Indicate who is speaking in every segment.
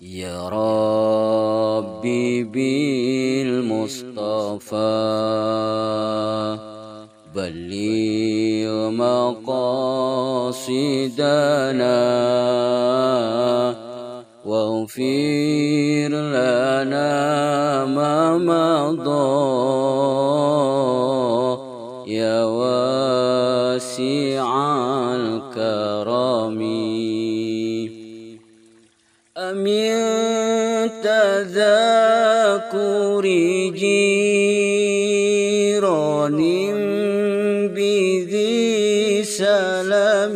Speaker 1: يا ربي بالمصطفى بلغ مقاصدنا واغفر لنا ما مضى يا واسع الكرم. أمن تذاكر جيران بذي سلم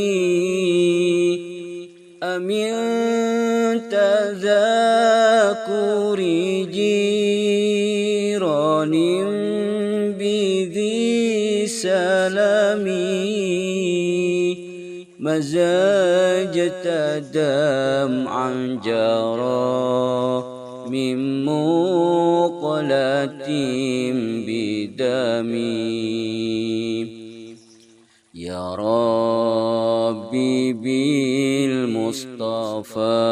Speaker 1: أمن تذاكر جيران بذي سلم مزاجت دمعا جرى من مقلة بدمي. يا ربي بالمصطفى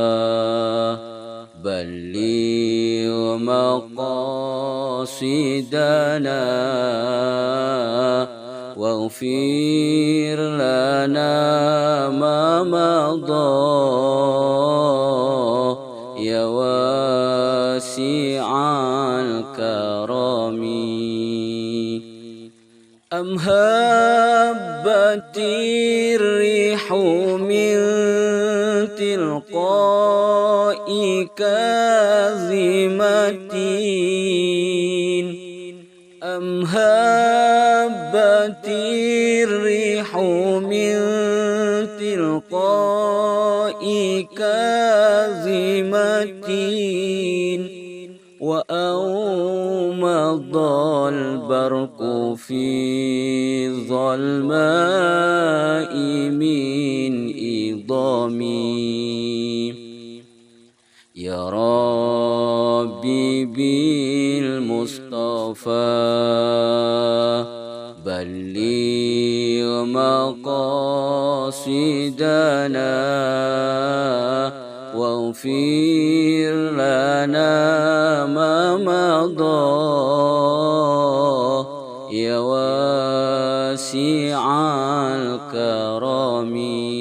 Speaker 1: بلغ مقاصدنا واغفر لنا ما مضى يا واسع الكرم. أم هبت الريح من تلقاء كاظمة أم هبت الريح من تلقاء كاظمة وأومض البرق في الظلماء من إضامي. يا ربي بالمصطفى بلغ مقاصدنا واغفر لنا ما مضى يا واسع الكرم.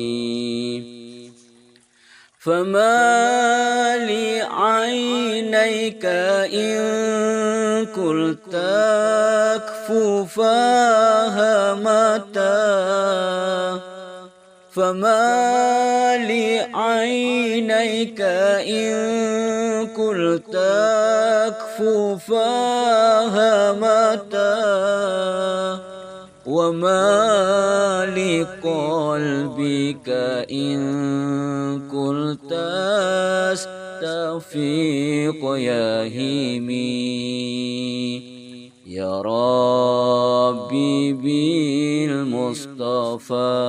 Speaker 1: فما لعينيك إن قلت أكففاها متى فما لعينيك إن قلت أكففاها متى وما لقلبك إن قلت استفيق يا هيمي. يا ربي بالمصطفى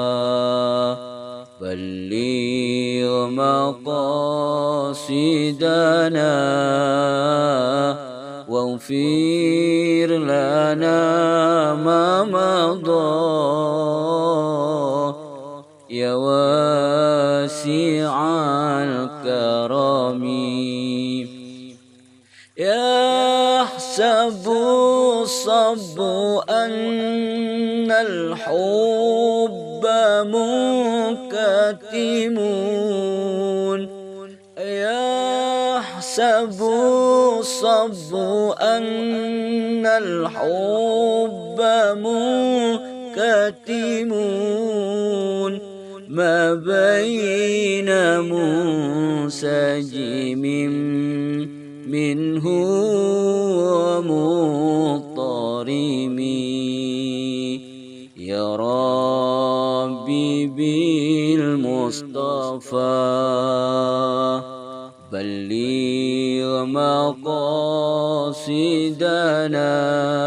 Speaker 1: بلغ مقاصدنا واغفر لنا ما مضى يا واسع الكرم. يحسب الصب أن الحب منكتم يحسب الصب أن الحب منكتم ما بين منسجم منه ومضطرم. يا ربي بالمصطفى بلغ مقاصدنا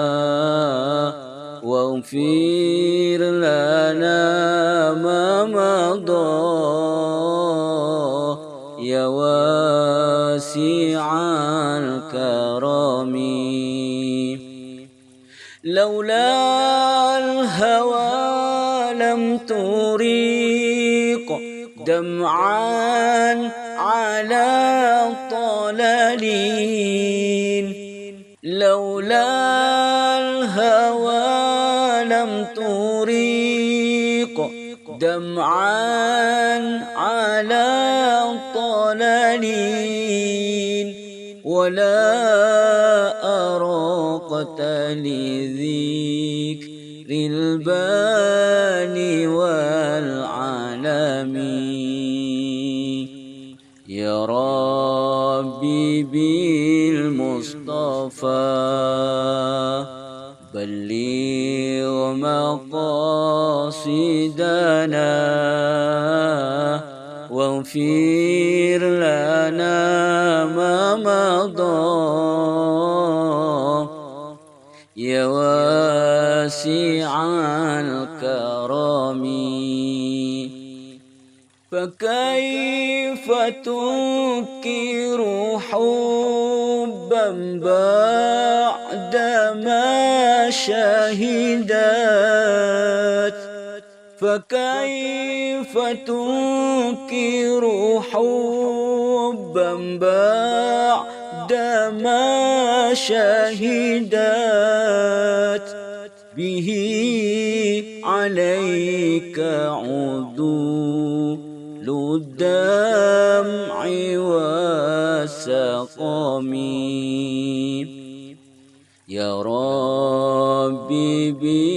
Speaker 1: واغفر لنا ما مضى يا واسع الكرم. لولا الهوى لم تريق دمعا على الضالين لولا الهوى لم تريق دمعا على الضالين ولا أراقت لذكر الباني والعالمين يا ربي بالمصطفى بلغ مقاصدنا واغفر لنا ما مضى يا واسع الكرم فكيف تنكر حبا بعدما شهدت فكيف تنكر حبا بعدما شهدت به عليك عدول الدمع والسقم يا ربي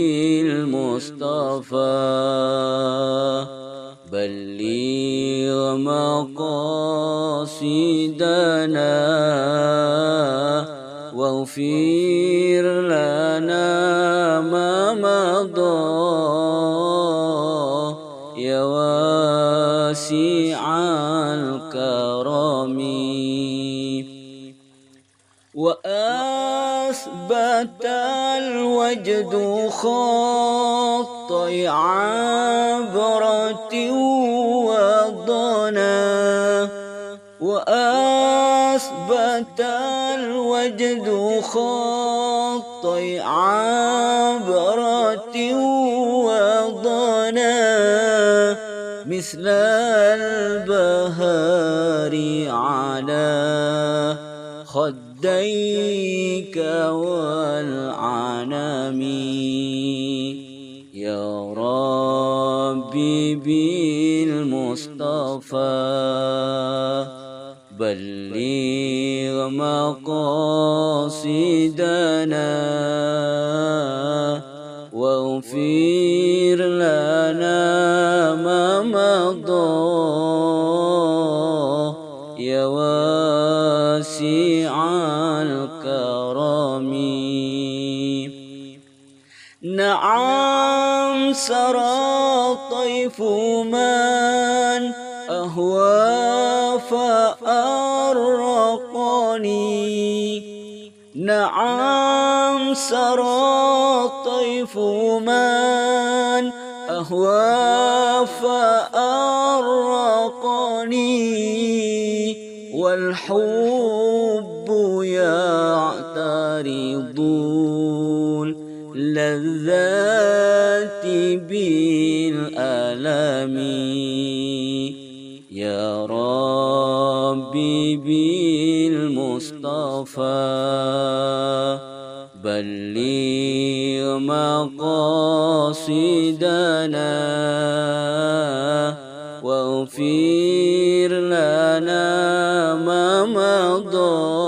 Speaker 1: بالمصطفى بلغ مقاصدنا واغفر لنا ما مضى يا واسع الكرم وأثبت الوجد خطي عبرة وضنا وأثبت الوجد خطي عبرة وضنا مثل البهار على خديك والعنم يا ربي بالمصطفى بلغ مقاصدنا واغفر لنا ما مضى يا واسع الكرم نعم سرى طيف من أهوى فأرقني نعم سرى طيف من أهوى فأرقني والحب يعترض اللذات بالألم يا ربي بالمصطفى بلغ مقاصدنا واغفر لنا ما مضى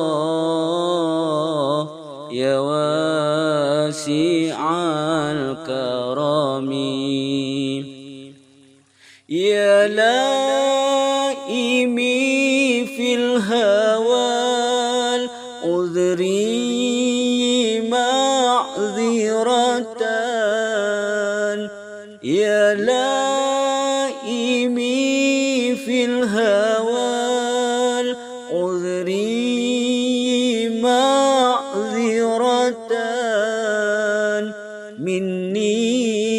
Speaker 1: يا واسع الكرم يا لائمي في الهوى العذري معذرة يا لائمي في الهوى العذري معذرة مني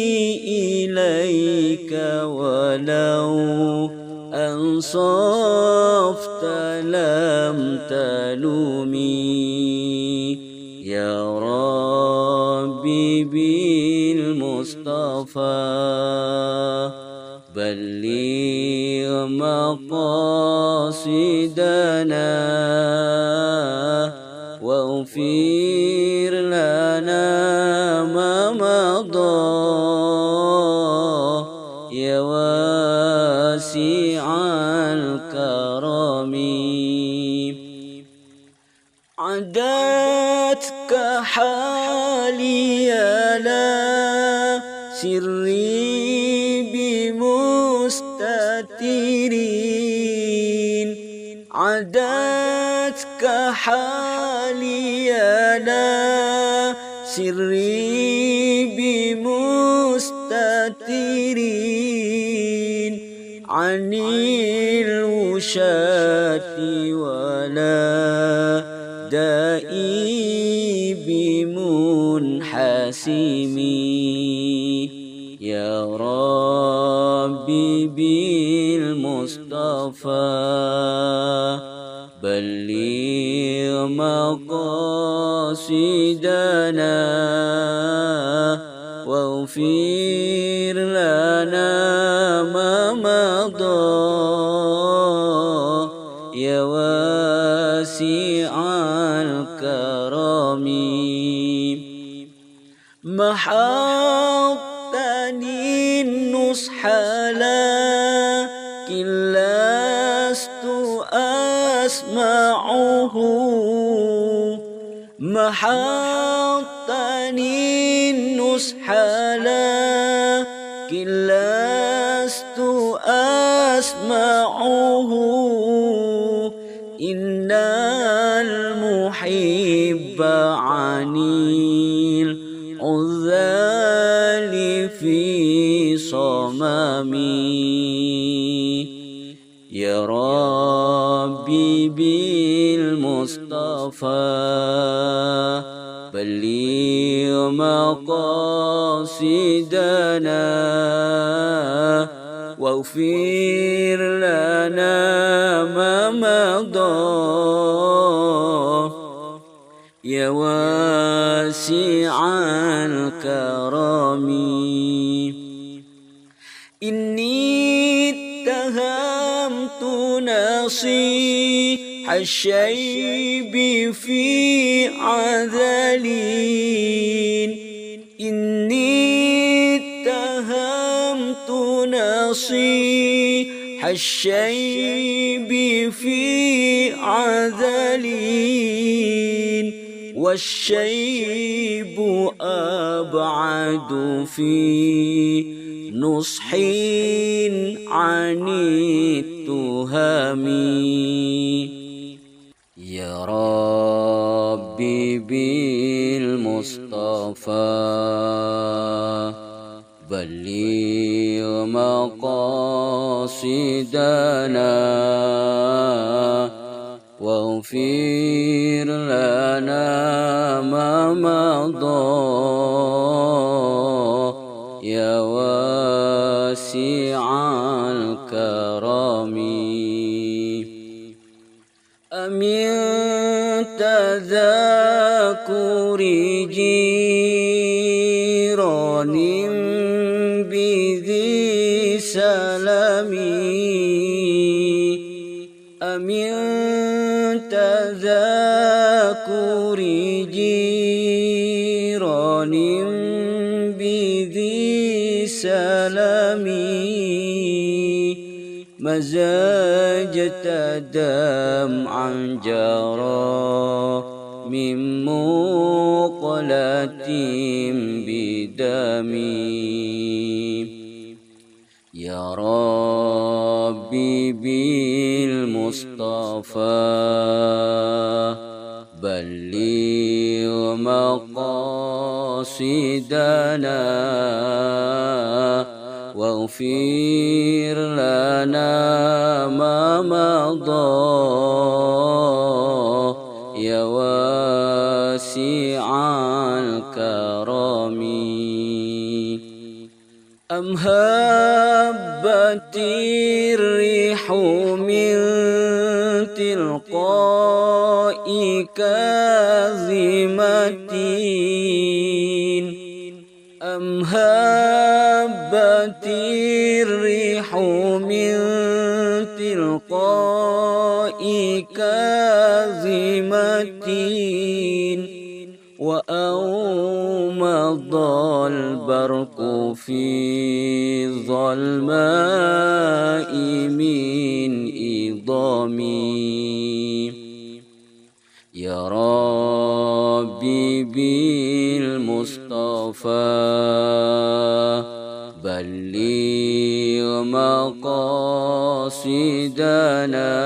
Speaker 1: إليك ولو أنصفت لم تلومي يا ربي بالمصطفى بلغ مقاصدنا واغفر لنا ما مضى يا واسع الكرم. عدتك حالي لا سري بمستترين، عدتك حالي لا سري بمستترين، عن الوشاة ولا دائي بمنحسم. يا ربي بالمصطفى بلغ مقاصدنا واغفر لنا ما مضى يا واسع الكرم. محوتني النصح لكن لست أسمعه، محوتني النصح لكن لست أسمعه، إن المحب عن العذال في صممي. يا ربي بالمصطفى بلغ مقاصدنا واغفر لنا ما مضى يا واسع الكرم. إني اتهمت نصيح الشيب في عذلين، إني اتهمت نصيح الشيب في عذلين، والشيب أبعد في نصح عن التهم. يا ربي بالمصطفى بلغ مقاصدنا واغفر لنا ما مضى يا واسع الكرم. أمن تذاكر جيران بذي سلمي، أمن تذاكر جيران بذي سلمي، مزجت دمعا جرى من مقلة بدمي. يا ربي بالمصطفى بلغ مقاصدنا واغفر لنا ما مضى يا واسع الكرم. أم هبت الريح من تلقاء كاظمة، أم هبت الريح من كاظمة وأومض البرق في ظلماء من إضامي يا ربي بالمصطفى بلغ مقاصدنا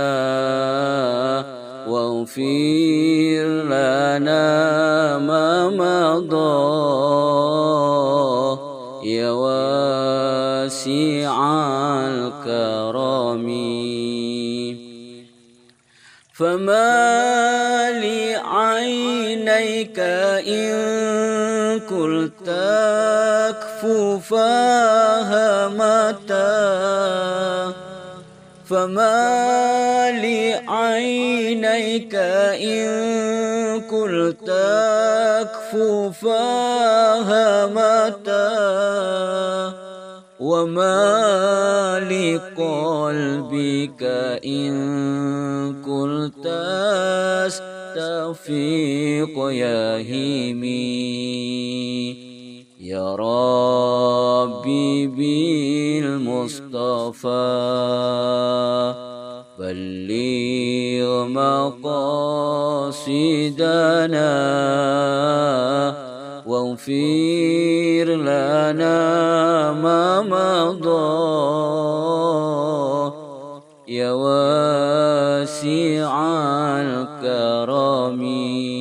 Speaker 1: واغفر لنا ما مضى يا واسع الكرم فما لعينيك إن قلت أكففاها متى فما لعينيك إن قلت أكففاها متى وما لقلبك إن قلت أستفيق يا هيمي يا ربي بالمصطفى بلغ مقاصدنا واغفر لنا ما مضى يا واسع الكرم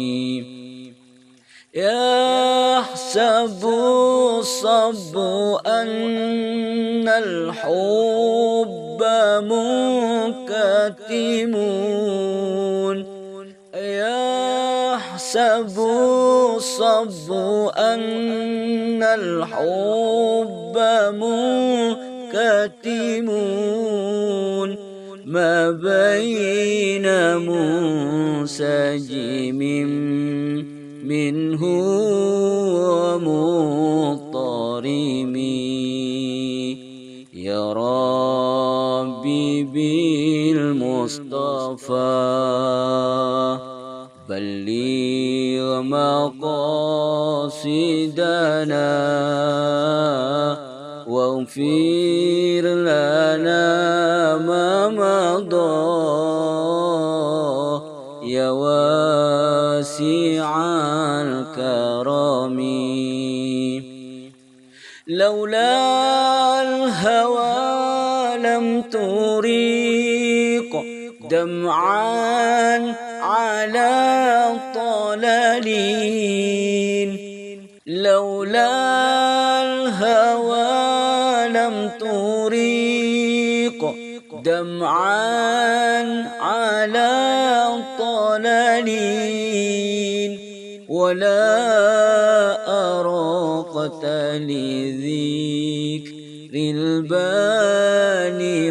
Speaker 1: يحسب الصب أن الحب منكتم يحسب الصب أن الحب منكتم ما بين منسجم منه ومضطرم يا ربي بالمصطفى بلغ مقاصدنا واغفر لنا ما مضى يا واسع الكرم لولا الهوى لم تريق دمعا على طلالين لولا الهوى لم تريق دمعا على طلالين ولا أراقت لذكر الباني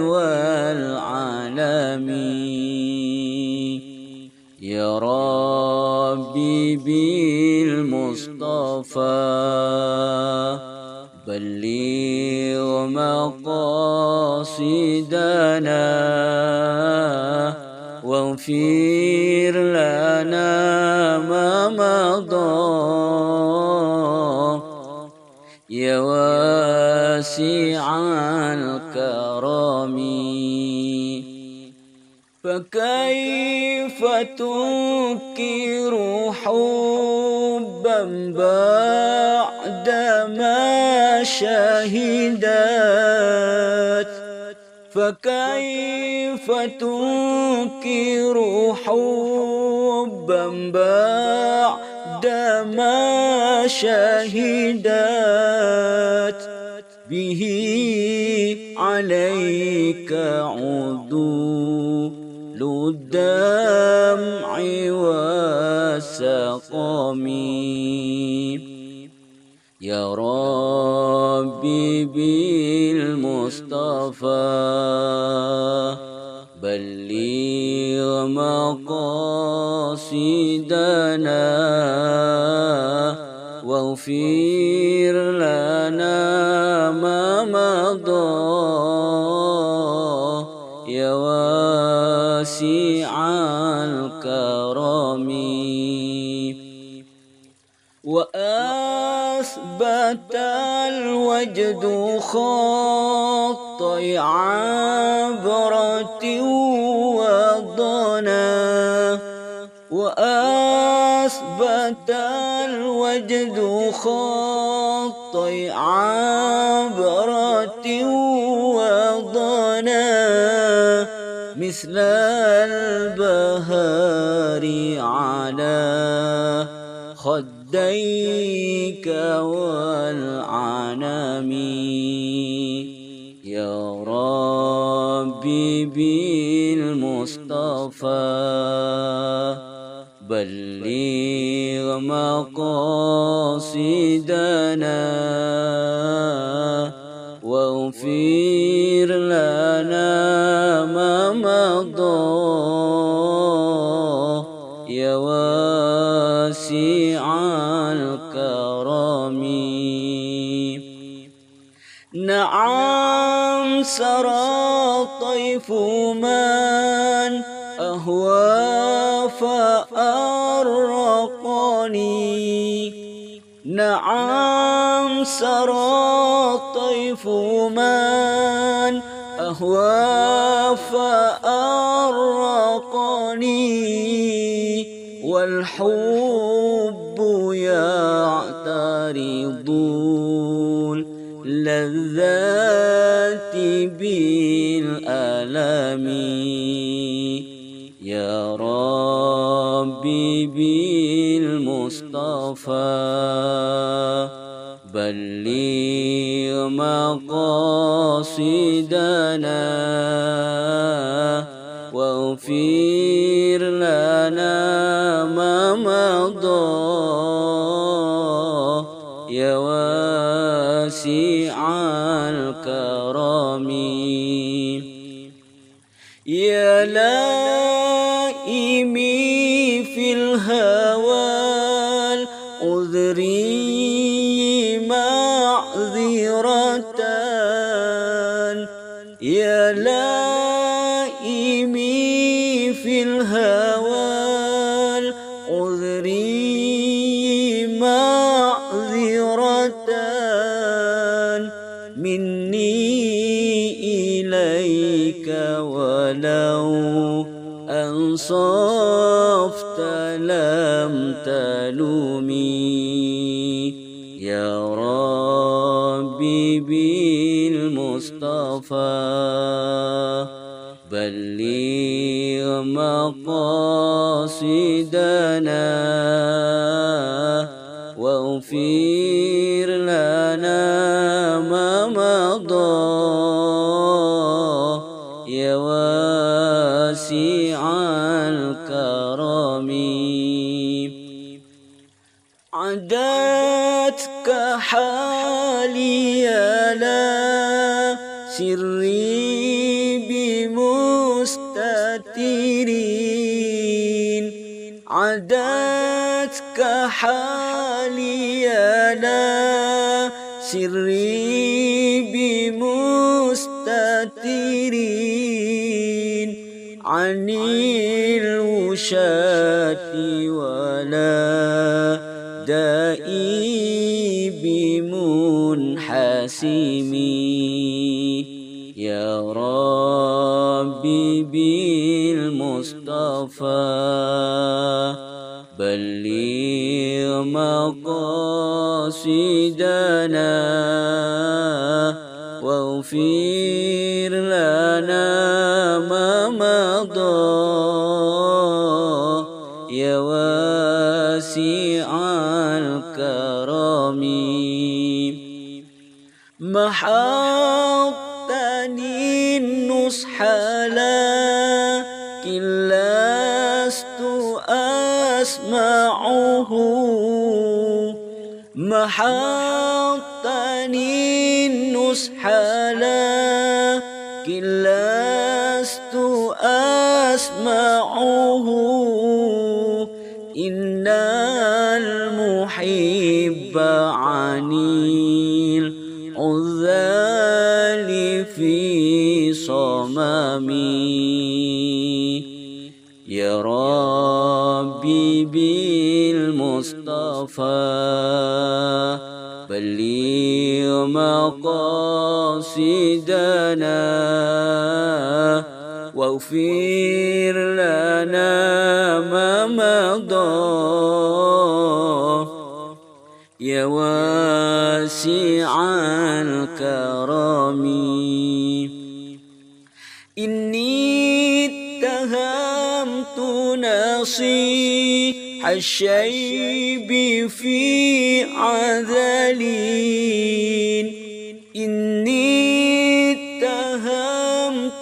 Speaker 1: والعالمين يا ربي بالمصطفى بلغ مقاصدنا واغفر لنا ما مضى يا واسع الكرم فكيف تنكر حبا بعدما شهدت فكيف تنكر حبا بعدما شهدت به عليك عدول الدمع والسقم يا ربي بالمصطفى بلغ مقاصدنا واغفر لنا ما مضى يا واسع الكرم وأثبت الوجد خطي عبرة وضنا وأثبت الوجد خطي عبرة وضنا مثل البهار على خديك والعنم يا ربي بالمصطفى بلغ مقاصدنا واغفر لنا ما مضى يا واسع الكرم نعم سرى طيف من أهوى فأرقني نعم سرى طيف من أهوى فأرقني والحب يعترض اللذات بالألم يا ربي بالمصطفى بلغ مقاصدنا واغفر لنا ما مضى يا واسع الكرم يا لائمي في الهوى العذري معذرة يا لائمي في الهوى العذري معذرة مني إليك ولو أنصفت لم تلومي يا ربي بالمصطفى بلغ مقاصدنا واغفر لنا ما مضى يا واسع الكرم عدتك حالي لا سري بمستترين عدتك حالي لا سري بمستترين عن الوشاة ولا دائي بمنحسمي يا ربي بالمصطفى بلغ مقاصدنا واغفر لنا ما مضى يا واسع الكرم محقتني النصح لكن لست أسمعه محقتني النصح لكن لست أسمعه إن المحب عن العذال في صممي يا ربي بالمصطفى بلغ مقاصدنا واغفر لنا ما مضى يا واسع الكرم. إني اتهمت نصيح الشيب في عذلين. إني اتهمت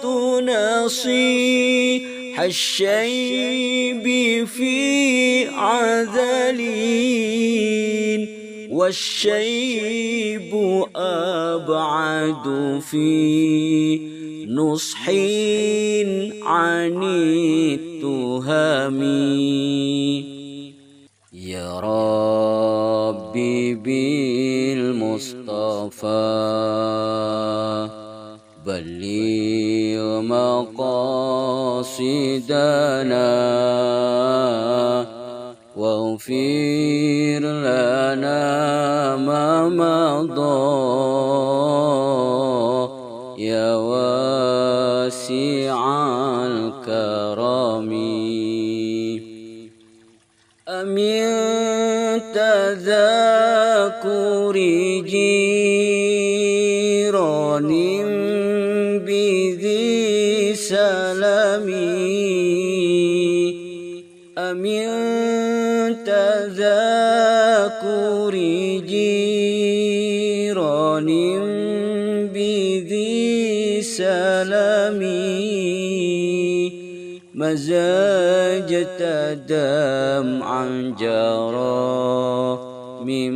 Speaker 1: نصيح الشيب في عذلين والشيب أبعد في نصح عن التهم. يا ربي بالمصطفى بلغ مقاصدنا واغفر لنا ما مضى يا واسع الكرم. أمن تذاكر جيران بذي سلم. أمن تذاكر جيران بذي سلم مزاجة دمعا جرى من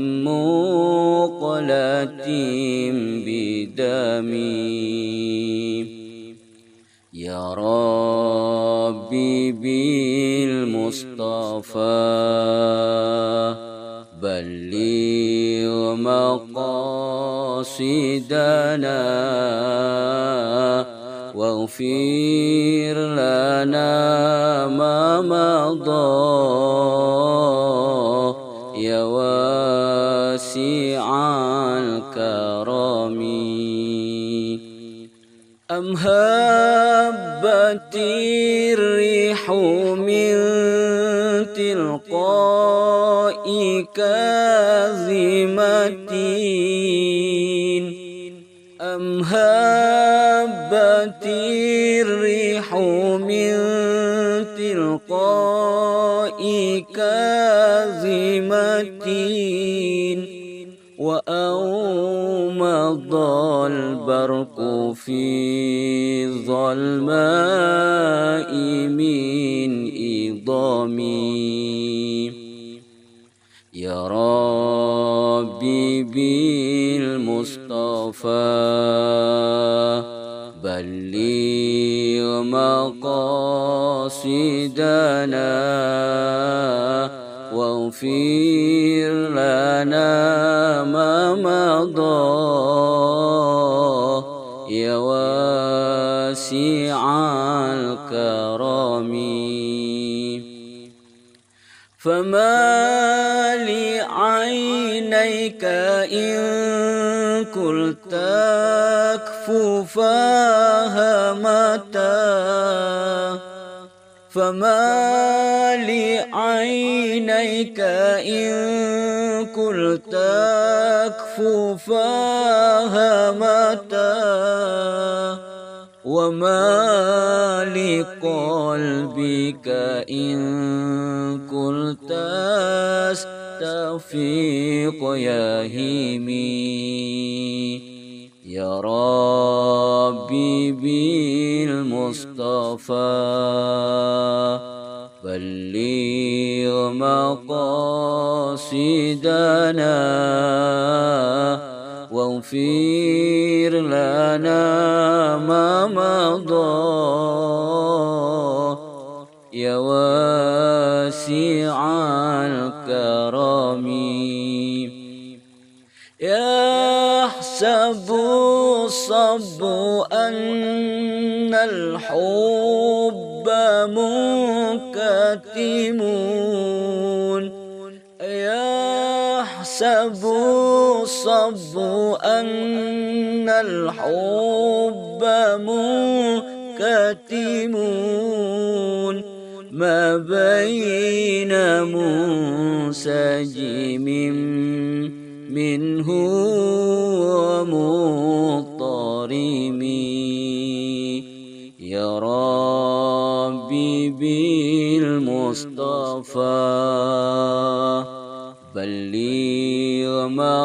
Speaker 1: مقلة بدمي. يا ربي بالمصطفى بلغ مقاصدنا واغفر لنا ما مضى يا واسع الكرم. أم هبت الريح من تلقاء كاظمة. أم هبت الريح من تلقاء كاظمة وأومض البرق في ظلماء من إضامي. يا ربي بالمصطفى بلغ مقاصدنا واغفر لنا ما مضى يا واسع الكرم. فما لعينيك إن قلت أكففاها متى. فما لعينيك إن قلت أكففاها متى. وما لقلبك إن قلت استفيق يا هيمي. يا ربي بالمصطفى بلغ مقاصدنا واغفر لنا ما مضى يا واسع الكرم. يحسب الصب أن الحب منكسر كاتمون يحسب الصب أن الحب منكتمون ما بين منسجم منه ومضطرم يا ربي بالمصطفى بلغ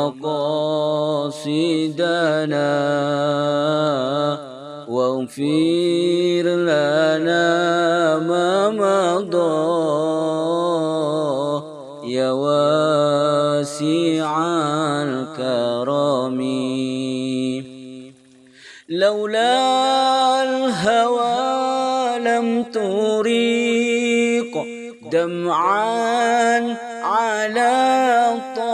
Speaker 1: مقاصدنا واغفر لنا ما مضى يا واسع الكرم لولا الهوى لم تريق دمعا على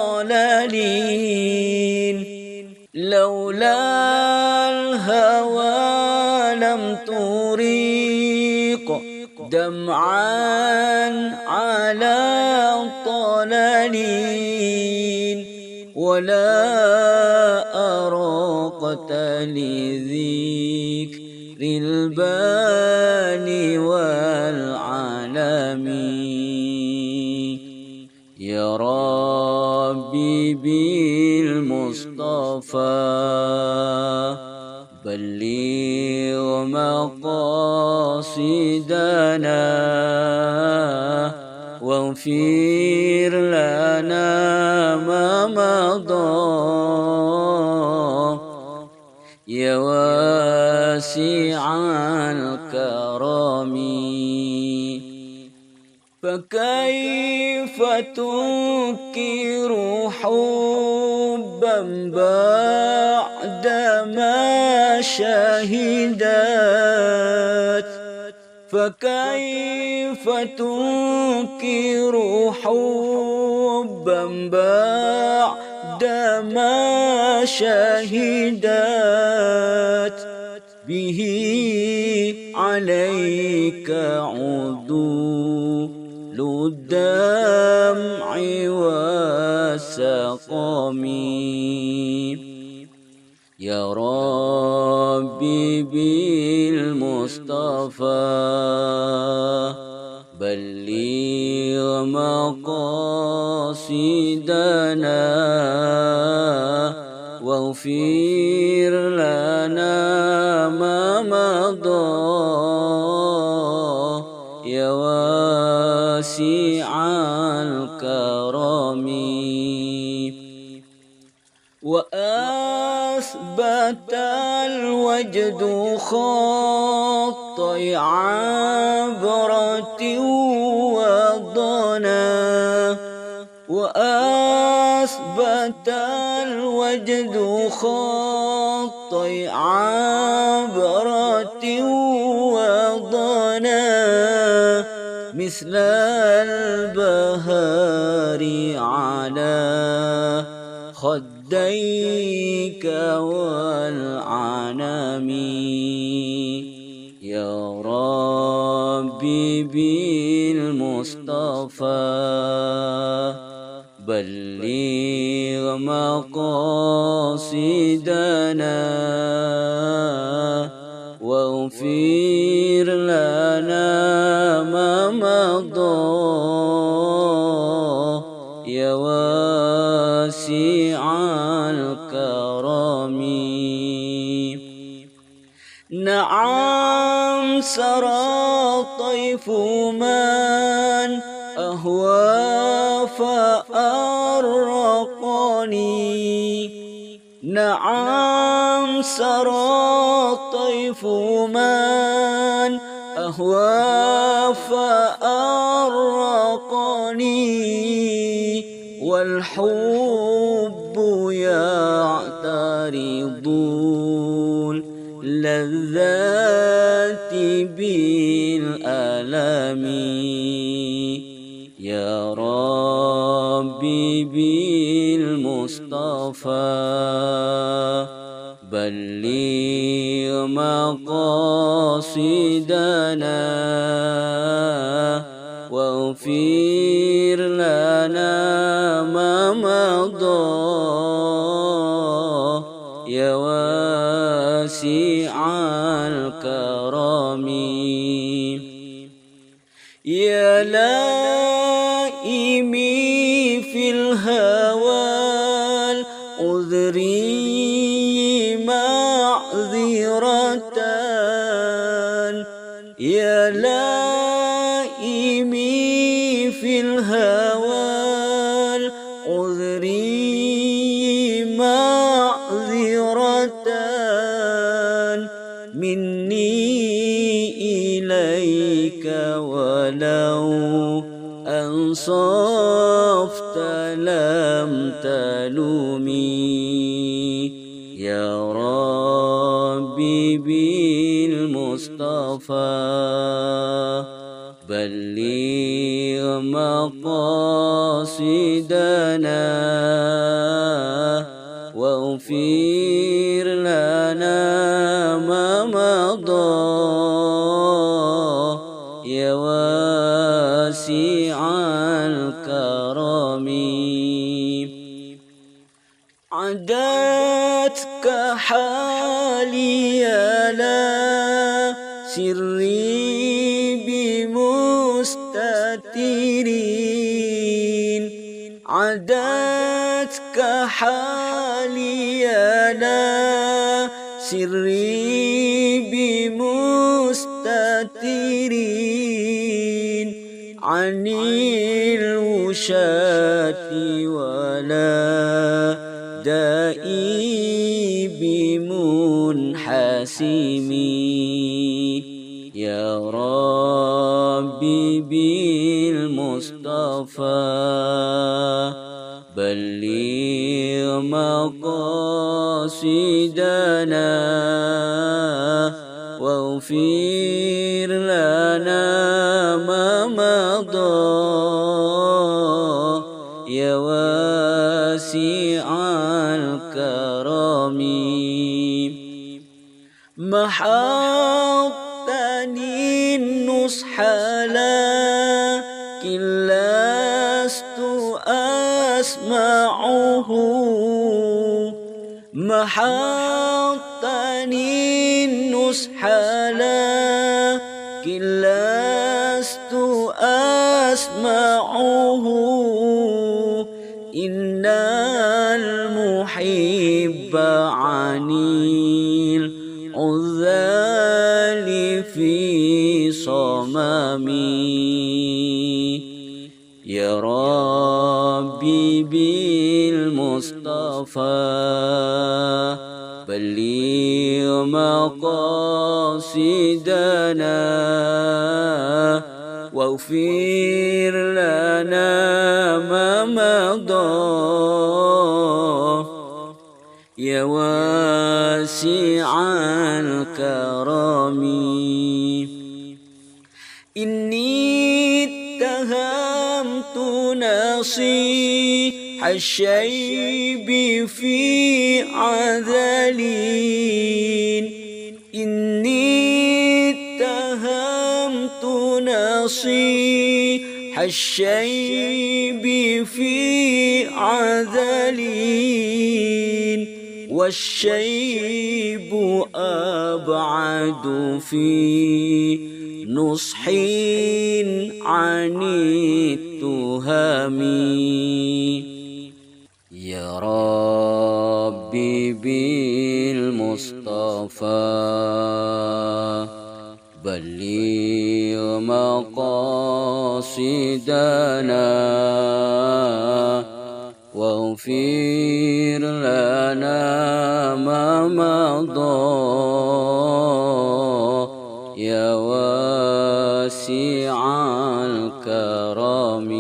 Speaker 1: طلالين لولا الهوى لم تريق دمعا على طلالين ولا أراقت لذكر الباني والعالمين يا ربي بالمصطفى بلغ مقاصدنا واغفر لنا ما مضى يا واسع الكرم فكيف تنكر حبا بعدما شهدت فكيف تنكر حبا بعدما شهدت به عليك عدول الدمع والسقم يا ربي بالمصطفى بلغ مقاصدنا واغفر لنا ما مضى يا واسع الكرم وأثبت الوجد خطي عبرة وضنا وأثبت الوجد خطي عبرة وضنا مثل البهار على خديك والعنم يا ربي بالمصطفى بلغ مقاصدنا واغفر لنا ما مضى يا واسع الكرم نعم سرى طيف من أهوى فأرقني نعم سرى طيف من أهوى فأرقني والحب يعترض اللذات بالألم يا ربي بالمصطفى بلغ مقاصدنا واغفر لنا ما مضى يا واسع الكرم يا لائمي في الهوى العذري معذرة يا لائمي في الهوى العذري معذرة مني إليك ولو أنصفت لم تلومي يا ربي بالمصطفى بلغ مقاصدنا واغفر لنا ما مضى يا واسع الكرم عدتك حالي لا سري بمستترين عدتك حالي لا سري بمستترين عن الوشاة ولا دائي بمنحسمي يا ربي بالمصطفى بلغ مقاصدنا واغفر لنا ما مضى يا واسع الكرم محقتني النصح لكن لست أسمعه محقتني النصح لكن لست أسمعه إن المحب عن العذال في صممي يا ربي بالمصطفى بلغ مقاصدنا واغفر لنا ما مضى يا واسع الكرم إني اتهمت نصيح الشيب في عذلين إني اتهمت نصيح الشيب في عذلين والشيب أبعد في نصح عن التهم يا ربي بالمصطفى بلغ مقاصدنا واغفر لنا ما مضى يا واسع الكرم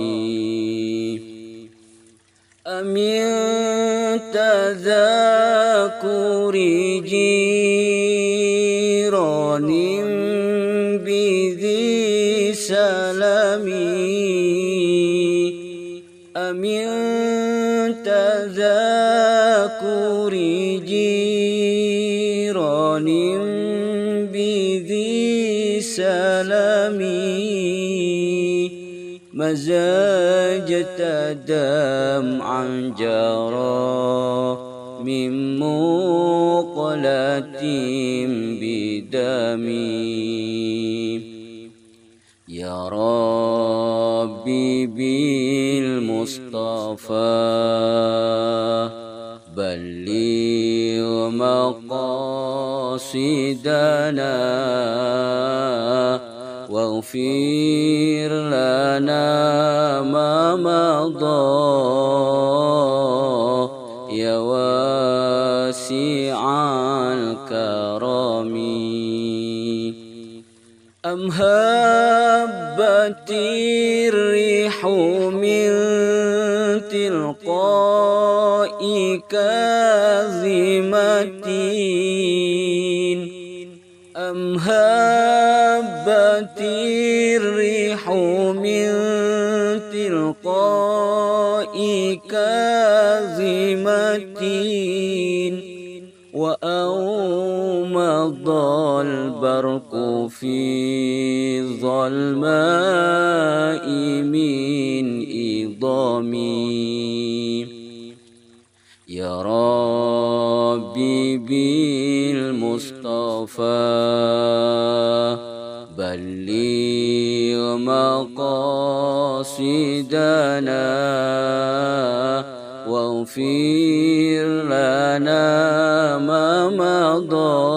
Speaker 1: أمن تذاكر جيران بذي سلمي أمن تذاكر جيران بذي سلمي مزاجة دمعا جرى من مقلة بدمي. يا ربي بالمصطفى بلغ مقاصدنا واغفر لنا ما مضى يا واسع الكرم. أم هبت الريح من تلقاء كاظمة أم هبت الريح من تلقاء كاظمة وأومض البرق في الظلماء من إضامي. يا ربي بالمصطفى بلغ مقاصدنا واغفر لنا ما مضى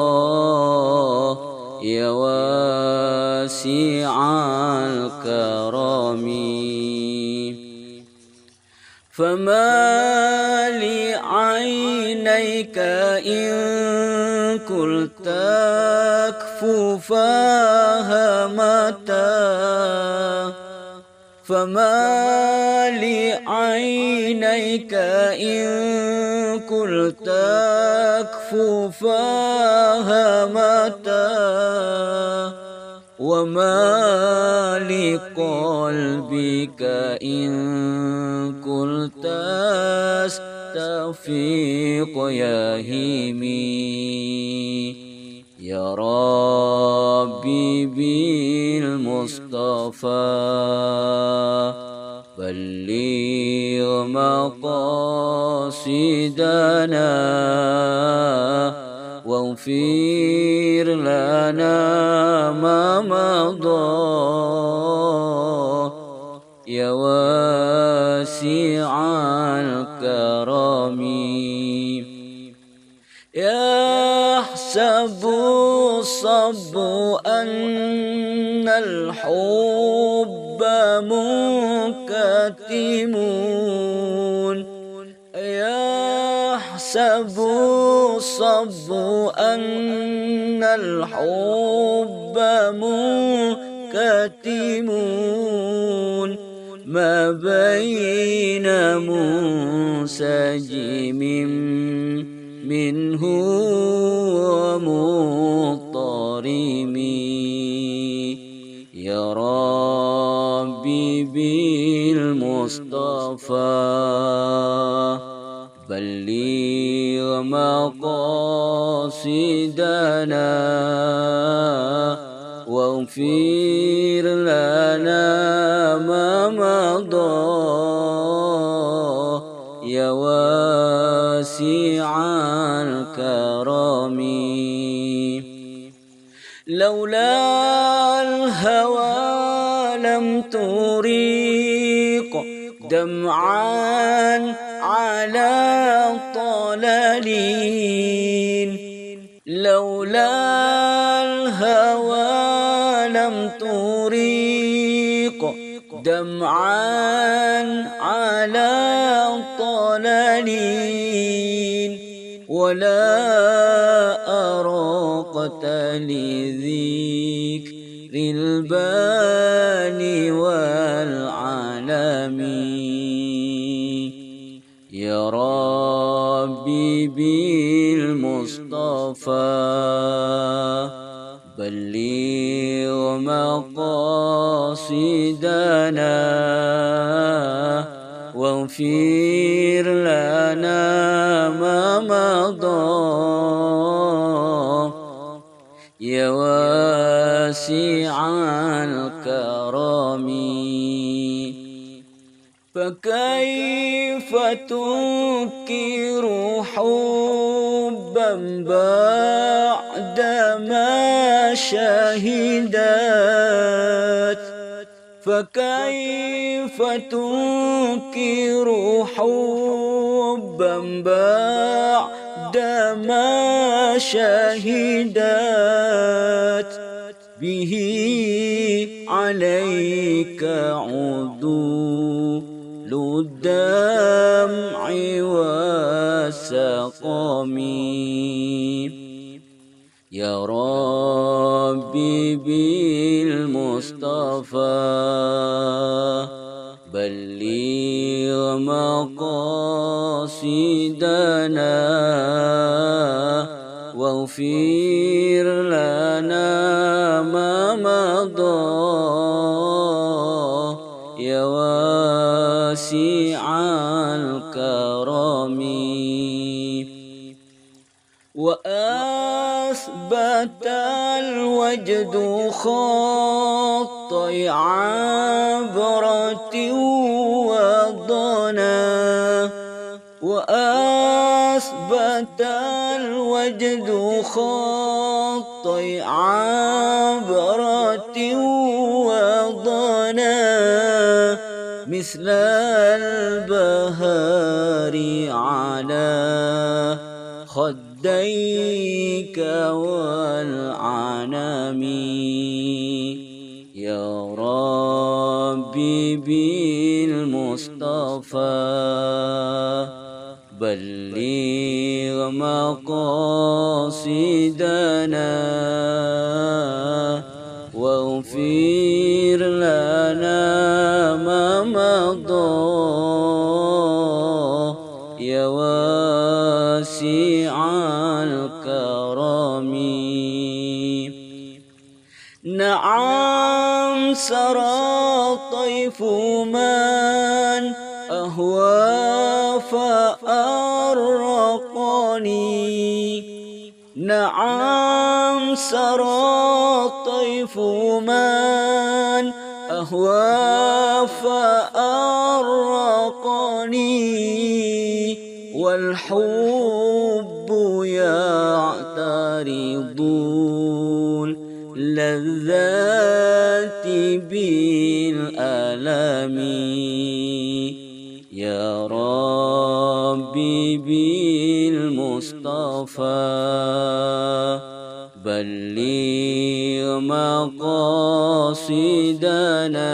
Speaker 1: يا واسع الكرم. فما لعينيك إن قلت أكففاها متى فما لعينيك إن قلت أكففاها متى وما لقلبك إن قلت أستفيق يهيمي. يا ربي بالمصطفى بلغ مقاصدنا واغفر لنا ما مضى يا واسع الكرم. يحسب الصب أن الحب منكتم يحسب الصب أن الحب منكتم ما بين منسجم منه ومضطرم. يا ربي بالمصطفى بلغ مقاصدنا واغفر لنا ما مضى يا واسع الكرم. لولا الهوى لم تريق دمعا على طلالين لولا الهوى لم تريق دمعا على طلالين ولا أراقت لذكر الباني والعالم. يا ربي بالمصطفى بلغ مقاصدنا واغفر لنا ما مضى يا واسع الكرم. فكيف تنكر حبا بعدما شهدت فكيف تنكر حبا بعدما شهدت به عليك عدول الدمع والسقم يا ربي بالمصطفى بلغ مقاصدنا واغفر لنا ما مضى يا واسع الكرم وأثبت الوجد خطي عبرة وضنا وأثبت الوجد خطي عبرة وضنا مثل البهار على خديك والعنم يا ربي بالمصطفى بلغ مقاصدنا واغفر لنا ما مضى يا واسع الكرم نعم سرى طيف من أهوى فأرقني نعم سرى طيف من أهوى فأرقني والحب يعترض اللذات بالألم يا ربي بالمصطفى بلغ مقاصدنا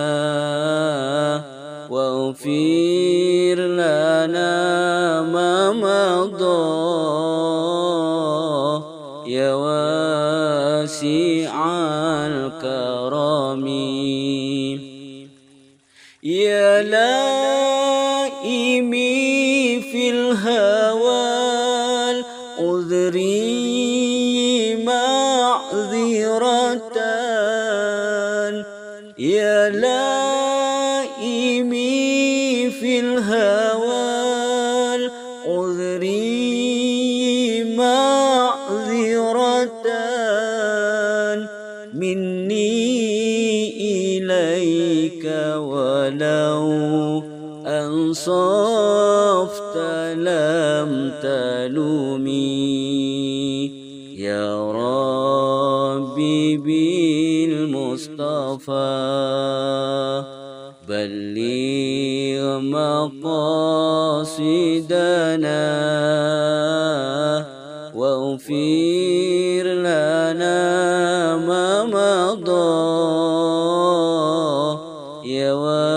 Speaker 1: واغفر لنا ما مضى يا واسع الكرم يا لائمي في الهوى العذري معذرة يا لائمي في الهوى العذري معذرة مني إليك ولو أنصفت لم تلومي يا ربي بالمصطفى بلغ مقاصدنا واغفر لنا ما مضى يا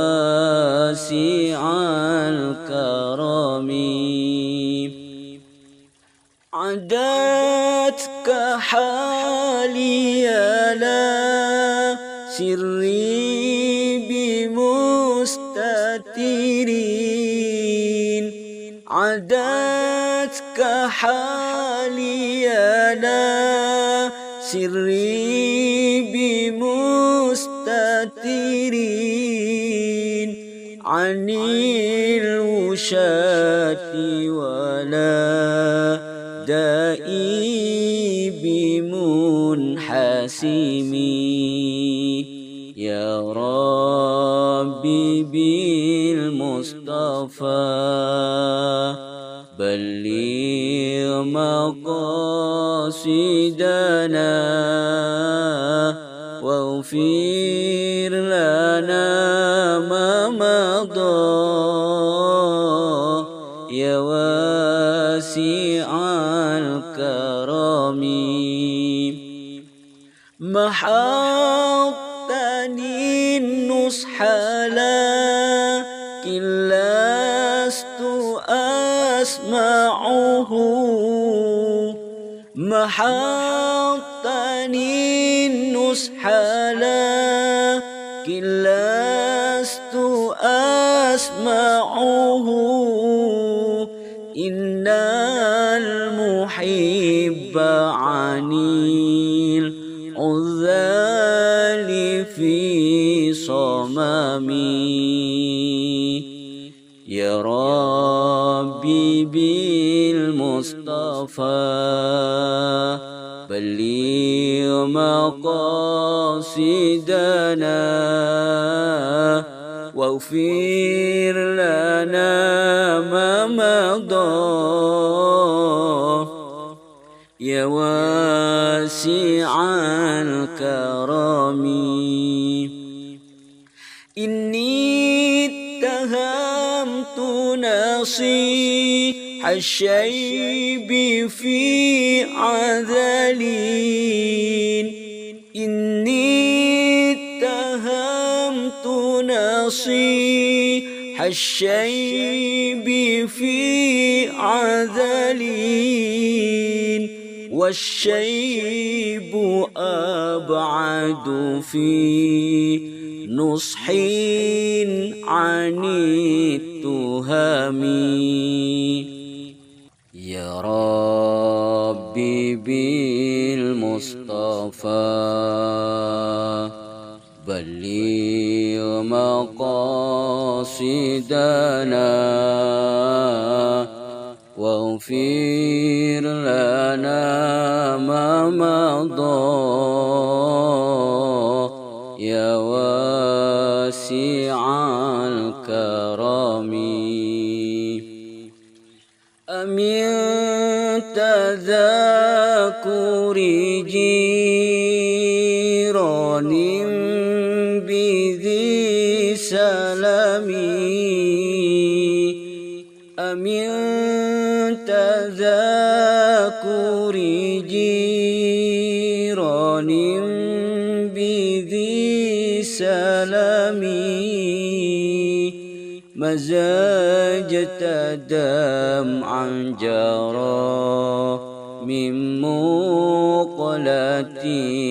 Speaker 1: واسع الكرم عدتك حالي لا سري بمستترين عدتك حالي لا سري بمستترين عن الوشاة ولا دائي بمنحسمي يا ربي ربي بالمصطفى بلغ مقاصدنا واغفر لنا ما مضى يا واسع الكرم محوتني النصح لكن لست أسمعه محوتني النصح لكن لست أسمعه إن المحب عن العذال في صممي يا ربي بالمصطفى بلغ مقاصدنا واغفر لنا ما مضى يا واسع الكرم إني اتهمت نصيح الشيب في عذلين إني اتهمت نصيح الشيب في عذلين والشيب أبعد في نصح عن التهم يا ربي بالمصطفى بلغ مقاصدنا واغفر لنا ما مضى يا واسع الكرم أمن تذاكر جيران بذي سلمي أمن تذاكر جيران بذي سلمي مزاجة دمعا جرى من مقلة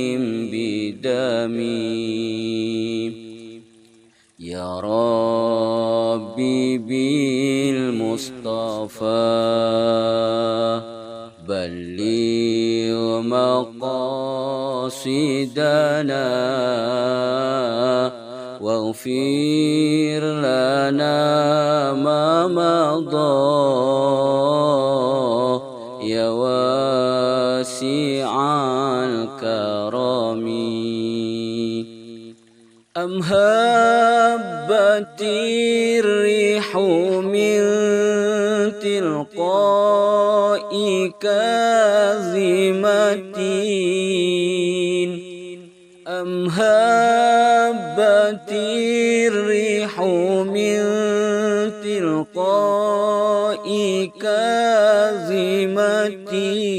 Speaker 1: بدمي يا ربي بالمصطفى بلغ مقاصدنا واغفر لنا ما مضى يا واسع الكرم أم هبت الريح من تلقاء كاظمة أم هبت الريح من تلقاء كاظمة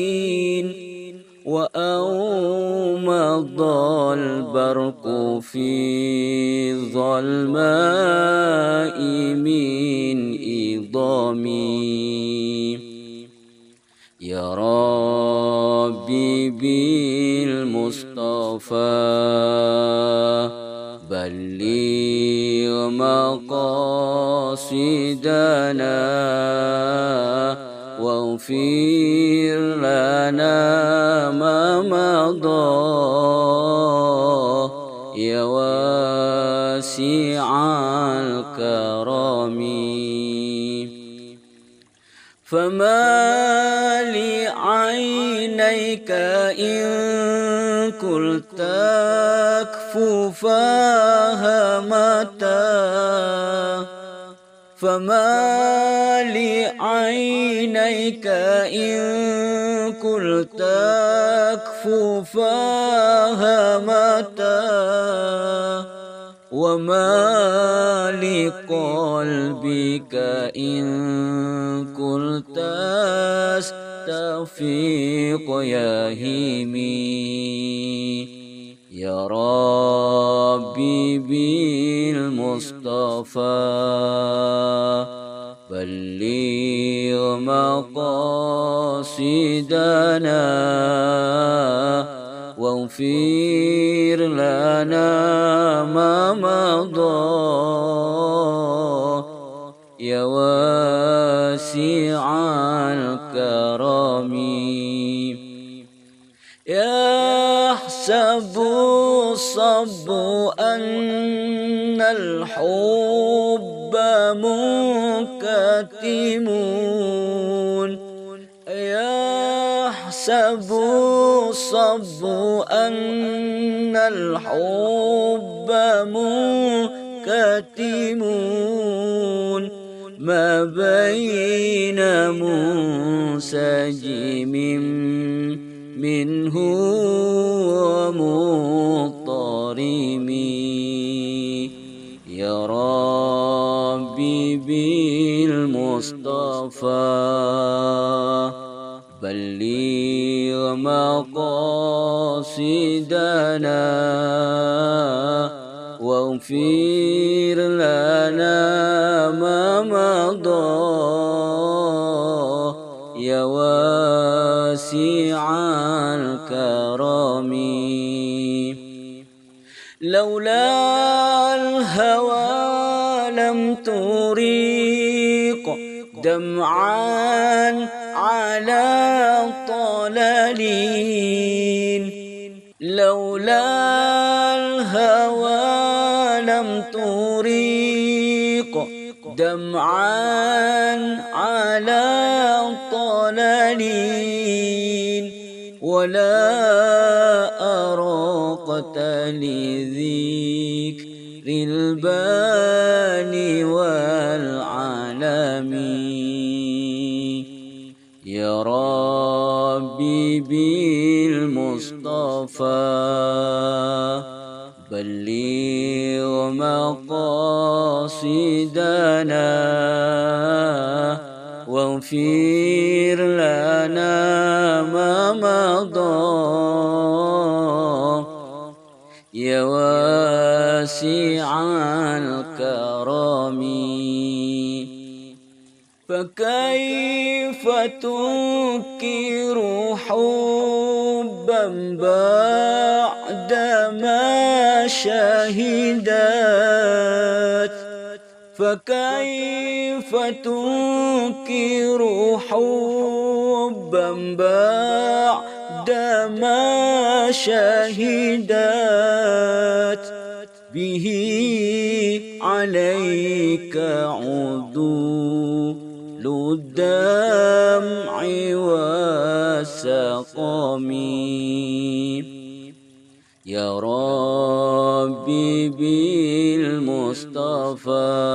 Speaker 1: وأومض البرق في ظلماء من إضامي يا ربي بالمصطفى بلغ مقاصدنا واغفر لنا ما مضى يا واسع الكرم فما لعينيك إن قلت تكفو فهمتا فما لعينيك إن قلت تكفو فهمتا وما لقلبك إن قلت استفيق يا هيمي يا ربي بالمصطفى بلغ مقاصدنا واغفر لنا ما مضى يا واسع الكرم يحسب الصب أن الحب منكتم يحسب الصب أن الحب منكتم ما بين منسجم منه ومضطرم يا ربي بالمصطفى بلغ مقاصدنا واغفر لنا ما مضى يا واسع الكرم لولا الهوى لم تريق دمعا على طلالين لولا الهوى لم تريق دمعا على طلالين ولا أراقت لذكر الباني والعالمين يا ربي بالمصطفى بلغ مقاصدنا واغفر لنا ما مضى يا واسع الكرم فكيف تنكر حبا بعدما شهدت فكيف تنكر حبا بعدما شهدت به عليك عدول الدمع والسقم يا ربي بالمصطفى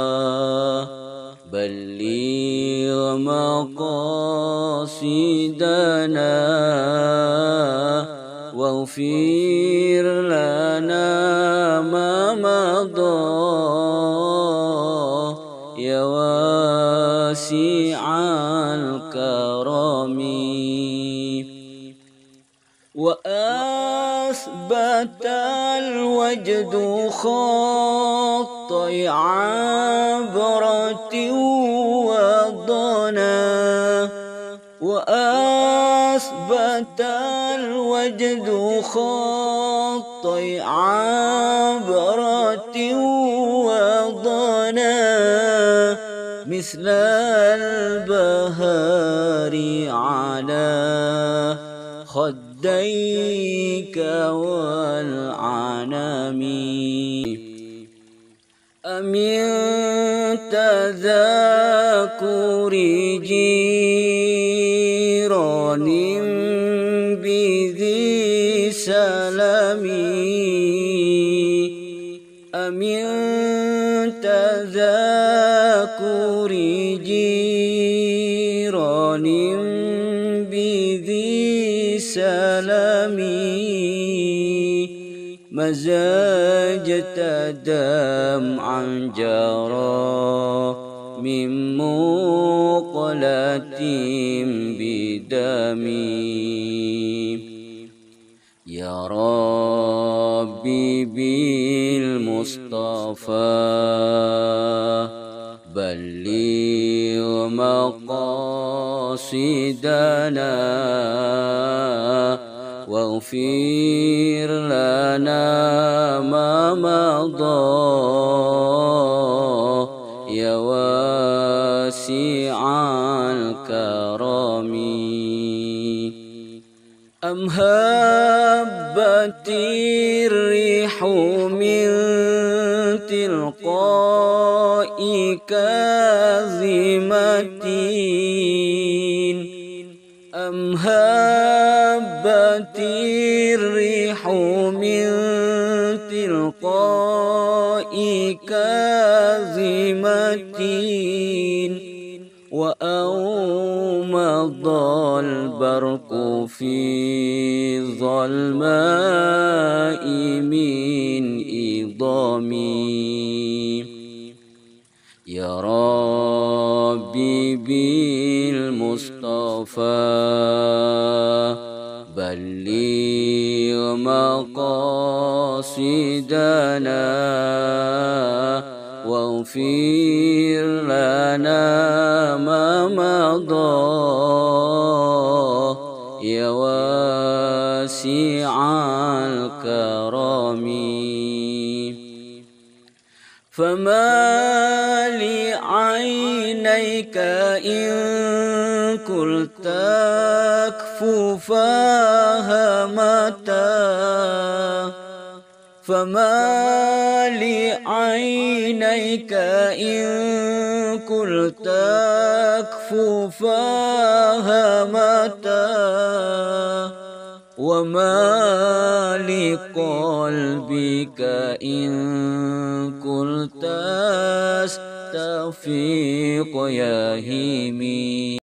Speaker 1: بلغ مقاصدنا واغفر لنا ما مضى يا واسع الكرم وأثبت الوجد خطي عبرة وضنا وأثبت الوجد خطي عبرة وضنا مثل البهار على خديك والعنم أمن تذاكر جيران بذي سلام تذاكر جيران بذي سلامي مزاجة دمعا جرى من مقلة بدمي يا ربي بالمصطفى بلغ مقاصدنا واغفر لنا ما مضى يا واسع الكرم أم هبت الريح من تلقاء كاظمة أم هبت الريح من تلقاء كاظمة وأومض البرق في ظلماء من إضامي يا ربي بالمصطفى بلغ مقاصدنا واغفر لنا ما مضى يا واسع الكرم فما لعينيك إن قلت أكففاها متى فما لعينيك إن قلت أكففاها متى وما لقلبك إن قلت استفيق يا هيمي